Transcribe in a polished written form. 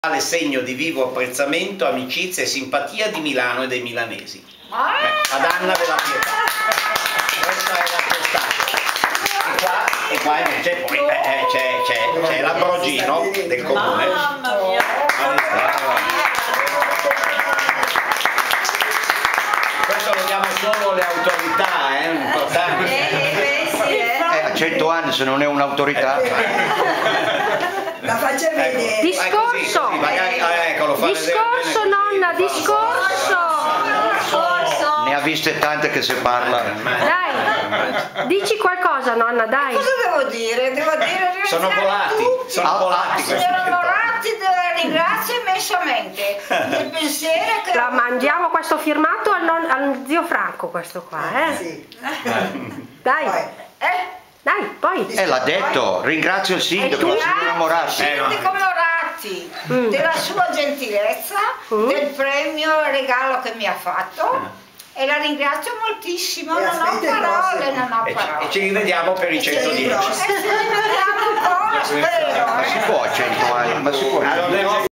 segno di vivo apprezzamento, amicizia e simpatia di Milano e dei milanesi. Ad Anna della Pietà. Questa è la testata. E qua invece poi c'è l'Ambrogino del comune. Mamma mia. Questo lo diamo solo le autorità, importante. A 100 anni se non è un'autorità. La faccia vedere. Discorso! Discorso, nonna, discorso! Ne ha viste tante che se parla. Dai, dici qualcosa, nonna, dai. Cosa devo dire? Devo dire sono volati, sono volati questi. Sono volati, ringrazio immensamente del pensiero che... La mandiamo questo firmato al zio Franco, questo qua, eh? Sì. Dai. Dai, poi. L'ha detto, ringrazio il sindaco, non siamo innamorati. Siete commemorati della sua gentilezza, del premio regalo che mi ha fatto e la ringrazio moltissimo, non ho parole, E ci rivediamo per i 110. E ci rivediamo ancora, spero. Ma si può a 100 anni, ma si può.